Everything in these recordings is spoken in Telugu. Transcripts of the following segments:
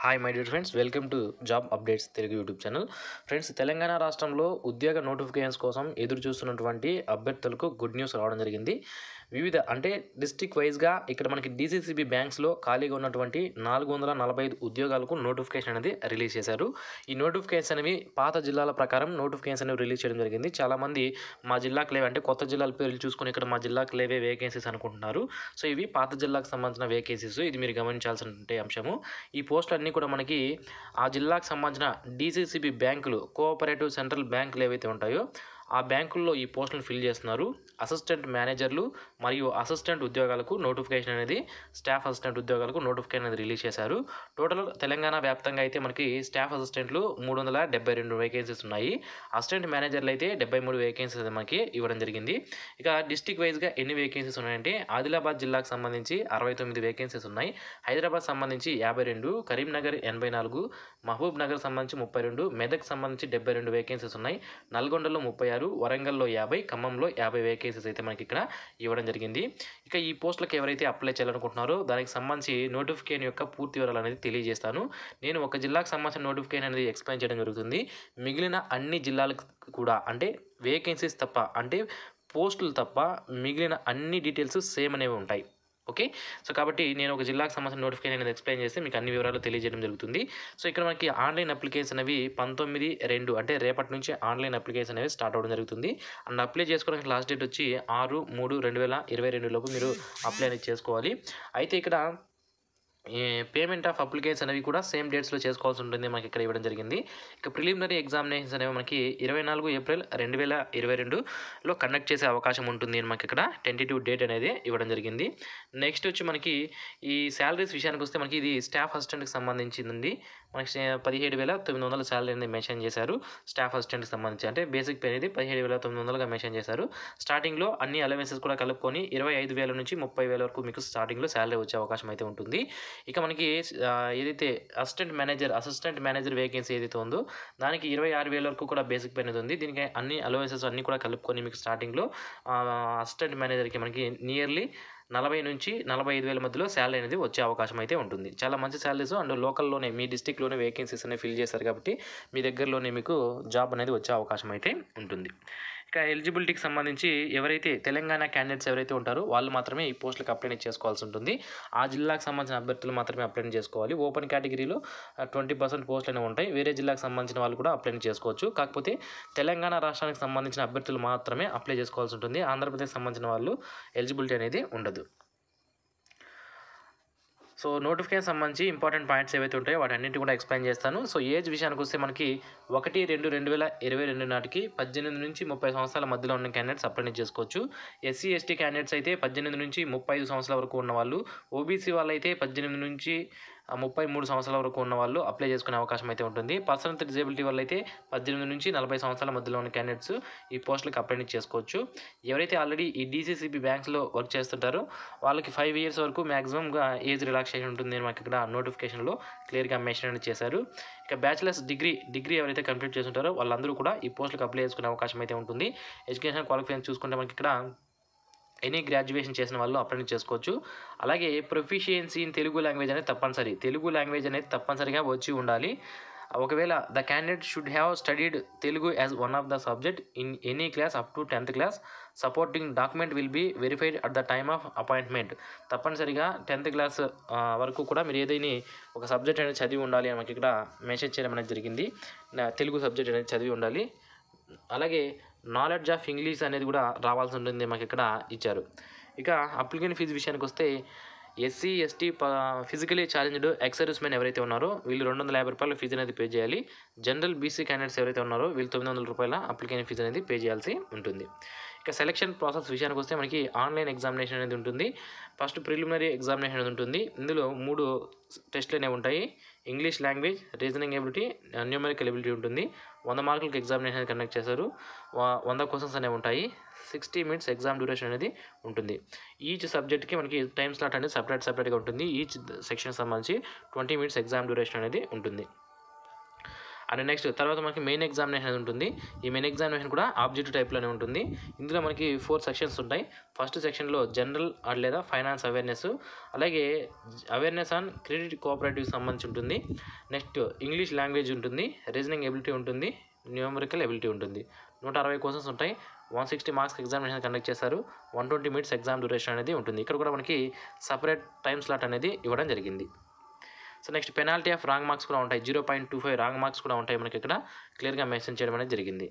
Hi my dear friends, welcome to job updates Telugu YouTube channel. Friends, Telangana రాష్ట్రంలో ఉద్యోగ నోటిఫికేషన్స్ కోసం ఎదురు చూస్తున్నటువంటి అభ్యర్థులకు గుడ్ న్యూస్ రావడం జరిగింది. వివిధ డిస్ట్రిక్ట్ వైజ్గా ఇక్కడ మనకి డీసీసీబీ బ్యాంక్స్లో ఖాళీగా ఉన్నటువంటి 445 ఉద్యోగాలకు నోటిఫికేషన్ అనేది రిలీజ్ చేశారు. ఈ నోటిఫికేషన్ అనేవి పాత జిల్లాల ప్రకారం నోటిఫికేషన్ అనేవి రిలీజ్ చేయడం జరిగింది. చాలామంది మా జిల్లాకు లేవే, అంటే కొత్త జిల్లాల పేర్లు చూసుకొని ఇక్కడ మా జిల్లాకు లేవే వేకెన్సీస్ అనుకుంటున్నారు. సో ఇవి పాత జిల్లాకు సంబంధించిన వేకెన్సీస్. ఇది మీరు గమనించాల్సిన అంశము. ఈ పోస్టులు అన్నీ కూడా మనకి ఆ జిల్లాకు సంబంధించిన డీసీసీబీ బ్యాంకులు, కోఆపరేటివ్ సెంట్రల్ బ్యాంకులు ఏవైతే ఉంటాయో ఆ బ్యాంకుల్లో ఈ పోస్టులను ఫిల్ చేస్తున్నారు. అసిస్టెంట్ మేనేజర్లు మరియు అసిస్టెంట్ ఉద్యోగాలకు నోటిఫికేషన్ అనేది, స్టాఫ్ అసిస్టెంట్ ఉద్యోగాలకు నోటిఫికేషన్ అనేది రిలీజ్ చేశారు. టోటల్ తెలంగాణ వ్యాప్తంగా అయితే మనకి స్టాఫ్ అసిస్టెంట్లు 372 వేకెన్సీస్ ఉన్నాయి. అసిస్టెంట్ మేనేజర్లు అయితే 73 వేకెన్సీస్ మనకి ఇవ్వడం జరిగింది. ఇక డిస్టిక్ వైజ్గా ఎన్ని వేకెన్సీస్ ఉన్నాయంటే ఆదిలాబాద్ జిల్లాకు సంబంధించి 69 వేకెన్సీస్ ఉన్నాయి, హైదరాబాద్ సంబంధించి 52, కరీంనగర్ 84, మహబూబ్ నగర్ సంబంధించి 32, మెదక్ సంబంధించి 72 వేకెన్సీస్ ఉన్నాయి, నల్గొండలో 36, వరంగల్లో 50, ఖమ్మంలో 50 వేకెన్సీస్ అయితే మనకి ఇక్కడ ఇవ్వడం జరిగింది. ఇక ఈ పోస్టులకు ఎవరైతే అప్లై చేయాలనుకుంటున్నారో దానికి సంబంధించి నోటిఫికేషన్ యొక్క పూర్తి వివరాలు అనేది తెలియజేస్తాను. నేను ఒక జిల్లాకు సంబంధించిన నోటిఫికేషన్ అనేది ఎక్స్ప్లెయిన్ చేయడం జరుగుతుంది. మిగిలిన అన్ని జిల్లాలకు కూడా, అంటే వేకెన్సీస్ తప్ప, అంటే పోస్టులు తప్ప మిగిలిన అన్ని డీటెయిల్స్ సేమ్ అనేవి ఉంటాయి. ఓకే, సో కాబట్టి నేను ఒక జిల్లాకు సంబంధించిన నోటిఫికేషన్ అనేది ఎక్స్ప్లెయిన్ చేస్తే మీకు అన్ని వివరాలు తెలియజేయడం జరుగుతుంది. సో ఇక్కడ మనకి ఆన్లైన్ అప్లికేషన్ అనేవి 19/2 అంటే రేపటి నుంచి ఆన్లైన్ అప్లికేషన్ అనేవి స్టార్ట్ అవ్వడం జరుగుతుంది. అండ్ అప్లై చేసుకోవడానికి లాస్ట్ డేట్ వచ్చి 6/3/2022 లోపు మీరు అప్లై అనేది చేసుకోవాలి. అయితే ఇక్కడ పేమెంట్ ఆఫ్ అప్లికేషన్ అనేవి కూడా సేమ్ డేట్స్లో చేసుకోవాల్సి ఉంటుంది, మనకి ఇక్కడ ఇవ్వడం జరిగింది. ఇక ప్రిలిమినరీ ఎగ్జామినేషన్స్ అనేవి మనకి 24 ఏప్రిల్ 2022లో కండక్ట్ చేసే అవకాశం ఉంటుంది అని మనకి ఇక్కడ టెంటేటివ్ డేట్ అనేది ఇవ్వడం జరిగింది. నెక్స్ట్ వచ్చి మనకి ఈ శాలరీస్ విషయానికి వస్తే మనకి ఇది స్టాఫ్ అసిస్టెంట్కి సంబంధించింది. మనకి 17,900 శాలరీ అనేది మెన్షన్ చేశారు. స్టాఫ్ అసిస్టెంట్కి సంబంధించి అంటే బేసిక్ పే అనేది 17,900గా మెన్షన్ చేశారు. స్టార్టింగ్లో అన్ని అలవెన్సెస్ కూడా కలుపుకొని 25,000 నుంచి 30,000 వరకు మీకు స్టార్టింగ్లో శాలరీ వచ్చే అవకాశం అయితే ఉంటుంది. ఇక మనకి ఏదైతే అసిస్టెంట్ మేనేజర్ వేకెన్సీ ఏదైతే ఉందో దానికి 26,000 వరకు కూడా బేసిక్ పే అనేది ఉంది. దీనికి అన్ని అలవెన్సెస్ అన్నీ కూడా కలుపుకొని మీకు స్టార్టింగ్లో అసిస్టెంట్ మేనేజర్కి మనకి నియర్లీ 40 నుంచి 45,000 మధ్యలో శాలరీ అనేది వచ్చే అవకాశం అయితే ఉంటుంది. చాలా మంచి శాలరీస్, అండ్ లోకల్లోనే మీ డిస్టిక్లోనే వేకెన్సీస్ అనేవి ఫిల్ చేస్తారు కాబట్టి మీ దగ్గరలోనే మీకు జాబ్ అనేది వచ్చే అవకాశం అయితే ఉంటుంది. ఇక ఎలిజిబిలిటీకి సంబంధించి ఎవరైతే తెలంగాణ క్యాండిడేట్స్ ఎవరైతే ఉంటారో వాళ్ళు మాత్రమే ఈ పోస్టులకు అప్లై చేసుకోవాల్సి ఉంటుంది. ఆ జిల్లాకు సంబంధించిన అభ్యర్థులు మాత్రమే అప్లై చేసుకోవాలి. ఓపెన్ కేటగిరీలో 20% పోస్టులు అనేవి ఉంటాయి. వేరే జిల్లాకు సంబంధించిన వాళ్ళు కూడా అప్లై చేసుకోవచ్చు. కాకపోతే తెలంగాణ రాష్ట్రానికి సంబంధించిన అభ్యర్థులు మాత్రమే అప్లై చేసుకోవాల్సి ఉంటుంది. ఆంధ్రప్రదేశ్ సంబంధించిన వాళ్ళు ఎలిజిబిలిటీ అనేది ఉండదు. సో నోటిఫికేషన్ సంబంధించి ఇంపార్టెంట్ పాయింట్స్ ఏవైతే ఉంటాయో వాటి అన్నింటి కూడా ఎక్స్ప్లెయిన్ చేస్తాను. సో ఏజ్ విషయానికి వస్తే మనకి 1/2/2022 నాటికి 18 నుంచి 30 సంవత్సరాల మధ్యలో ఉన్న క్యాండిడేట్స్ అప్లై చేసుకోవచ్చు. ఎస్సీ ఎస్టీ క్యాండిడేట్స్ అయితే 18 నుంచి 35 సంవత్సరాల వరకు ఉన్న వాళ్ళు, ఓబీసీ వాళ్ళు అయితే 18 నుంచి 33 సంవత్సరాల వరకు ఉన్న వాళ్ళు అప్లై చేసుకునే అవకాశం అయితే ఉంటుంది. పర్సన్ విత్ డిజేబిలిటీ వల్ల అయితే 18 నుంచి 40 సంవత్సరాల మధ్యలో ఉన్న క్యాండిడేట్స్ ఈ పోస్టులకు అప్లై చేసుకోవచ్చు. ఎవరైతే ఆల్రెడీ ఈ డీసీసీబీ బ్యాంక్స్లో వర్క్ చేస్తుంటారో వాళ్ళకి 5 years వరకు మ్యాక్సిమంగా ఏజ్ రిలాక్సేషన్ ఉంటుంది అని మనకి ఇక్కడ నోటిఫికేషన్లో క్లియర్గా మెన్షన్ చేశారు. ఇక బ్యాచిలర్స్ డిగ్రీ ఎవరైతే కంప్లీట్ చేస్తుంటారో వాళ్ళందరూ కూడా ఈ పోస్టులకు అప్లై చేసుకునే అవకాశం అయితే ఉంటుంది. ఎడ్యుకేషన్ క్వాలిఫికేషన్ చూసుకుంటే మనకి ఇక్కడ ఎనీ గ్రాడ్యుయేషన్ చేసిన వాళ్ళు అప్లై చేసుకోవచ్చు. అలాగే ప్రొఫిషియన్సీ ఇన్ తెలుగు లాంగ్వేజ్ అనేది తప్పనిసరి. తెలుగు లాంగ్వేజ్ అనేది తప్పనిసరిగా వచ్చి ఉండాలి. ఒకవేళ the candidate should have studied Telugu as one of the subject in any class up to 10th class. Supporting document will be verified at the time of appointment. తప్పనిసరిగా 10th క్లాస్ వరకు కూడా మీరు ఏదైనా ఒక సబ్జెక్ట్ అనేది చదివి ఉండాలి అని మనకి ఇక్కడ మెసేజ్ చేయడం అనేది జరిగింది. తెలుగు సబ్జెక్ట్ అనేది చదివి ఉండాలి. అలాగే నాలెడ్జ్ ఆఫ్ ఇంగ్లీష్ అనేది కూడా రావాల్సి ఉంటుంది మనకి ఇక్కడ ఇచ్చారు. ఇక అప్లికేషన్ ఫీజు విషయానికి వస్తే SC ST physically challenged ex service men ఎవరైతే ఉన్నారో వీళ్ళు 250 రూపాయల ఫీజు అనేది పే చేయాలి. జనరల్ బీసీ క్యాండిడేట్స్ ఎవరైతే ఉన్నారో వీళ్ళు 900 రూపాయల అప్లికేషన్ ఫీజు అనేది పే చేయాల్సి ఉంటుంది. ఇక సెలక్షన్ ప్రాసెస్ విషయానికి వస్తే మనకి ఆన్లైన్ ఎగ్జామినేషన్ అనేది ఉంటుంది. ఫస్ట్ ప్రిలిమినరీ ఎగ్జామినేషన్ అనేది ఉంటుంది. ఇందులో 3 టెస్టులు అనేవి ఉంటాయి. English language, reasoning ability, numerical ability ఉంటుంది. 100 మార్కులకి ఎగ్జామినేషన్ కండక్ట్ చేస్తారు. 100 క్వశ్చన్స్ అనేవి ఉంటాయి. 60 minutes ఎగ్జామ్ డ్యూరేషన్ అనేది ఉంటుంది. ఈచ్ సబ్జెక్ట్కి మనకి టైం స్లాట్ అనేది సపరేట్గా ఉంటుంది. ఈచ్ సెక్షన్ సంబంధించి 20 minutes ఎగ్జామ్ డ్యూరేషన్ అనేది ఉంటుంది. అండ్ నెక్స్ట్ తర్వాత మనకి మెయిన్ ఎగ్జామినేషన్ అనేది ఉంటుంది. ఈ మెయిన్ ఎగ్జామినేషన్ కూడా ఆబ్జెక్టివ్ టైప్లోనే ఉంటుంది. ఇందులో మనకి 4 సెక్షన్స్ ఉంటాయి. ఫస్ట్ సెక్షన్లో జనరల్ లేదా ఫైనాన్స్ అవేర్నెస్, అలాగే అవేర్నెస్ ఆన్ క్రెడిట్ కోఆపరేటివ్ సంబంధించి ఉంటుంది. నెక్స్ట్ ఇంగ్లీష్ లాంగ్వేజ్ ఉంటుంది, రీజనింగ్ ఎబిలిటీ ఉంటుంది, న్యూమరికల్ ఎబిలిటీ ఉంటుంది. 160 క్వశ్చన్స్ ఉంటాయి. 160 మార్క్స్ ఎగ్జామినేషన్ కండక్ట్ చేస్తారు. 120 మినిట్స్ ఎగ్జామ్ డ్యూరేషన్ అనేది ఉంటుంది. ఇక్కడ కూడా మనకి సపరేట్ టైమ్ స్లాట్ అనేది ఇవ్వడం జరిగింది. So next penalty of wrong marks కూడా ఉంటాయి. 0.25 రాంగ్ మార్క్స్ కూడా ఉంటాయి. మనకి ఇక్కడ క్లియర్గా మెన్షన్ చేయడం అనేది జరిగింది.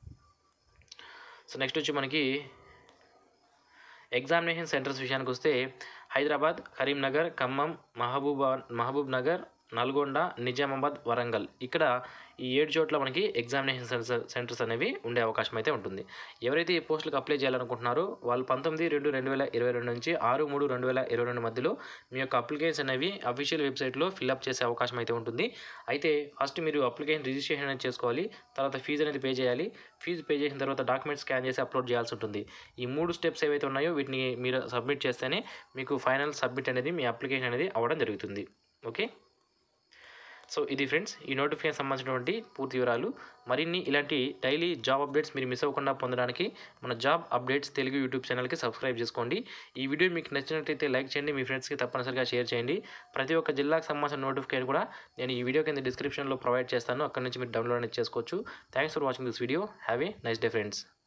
సో నెక్స్ట్ వచ్చి మనకి ఎగ్జామినేషన్ సెంటర్స్ విషయానికి వస్తే హైదరాబాద్, కరీంనగర్, ఖమ్మం, మహబూబ్ నగర్, నల్గొండ, నిజామాబాద్, వరంగల్, ఇక్కడ ఈ 7 చోట్ల మనకి ఎగ్జామినేషన్ సెంటర్స్ అనేవి ఉండే అవకాశం అయితే ఉంటుంది. ఎవరైతే ఈ పోస్టులకు అప్లై చేయాలనుకుంటున్నారో వాళ్ళు 19/2/2022 నుంచి 6/3/2022 మధ్యలో మీ యొక్క అప్లికేషన్ అనేవి అఫీషియల్ వెబ్సైట్లో ఫిల్అప్ చేసే అవకాశం అయితే ఉంటుంది. అయితే ఫస్ట్ మీరు అప్లికేషన్ రిజిస్ట్రేషన్ అనేది చేసుకోవాలి. తర్వాత ఫీజు అనేది పే చేయాలి. ఫీజు పే చేసిన తర్వాత డాక్యుమెంట్స్ స్కాన్ చేసి అప్లోడ్ చేయాల్సి ఉంటుంది. ఈ 3 స్టెప్స్ ఏవైతే ఉన్నాయో వీటిని మీరు సబ్మిట్ చేస్తేనే మీకు ఫైనల్ సబ్మిట్ అనేది మీ అప్లికేషన్ అనేది అవ్వడం జరుగుతుంది. ఓకే, సో ఇది ఫ్రెండ్స్ ఈ నోటిఫికేషన్ సంబంధించినటువంటి పూర్తి వివరాలు. మరిన్ని ఇలాంటి డైలీ జాబ్ అప్డేట్స్ మీరు మిస్ అవ్వకుండా పొందడానికి మన జాబ్ అప్డేట్స్ తెలుగు యూట్యూబ్ ఛానల్కి సబ్స్క్రైబ్ చేసుకోండి. ఈ వీడియో మీకు నచ్చినట్లయితే లైక్ చేయండి, మీ ఫ్రెండ్స్కి తప్పనిసరిగా షేర్ చేయండి. ప్రతి ఒక్క జిల్లాకు సంబంధించిన నోటిఫికేషన్ కూడా నేను ఈ వీడియో కింద డిస్క్రిప్షన్లో ప్రొవైడ్ చేస్తాను. అక్కడ నుంచి మీరు డౌన్లోడ్ అనేది చేసుకోవచ్చు. Thanks for watching this video. Have a nice day friends.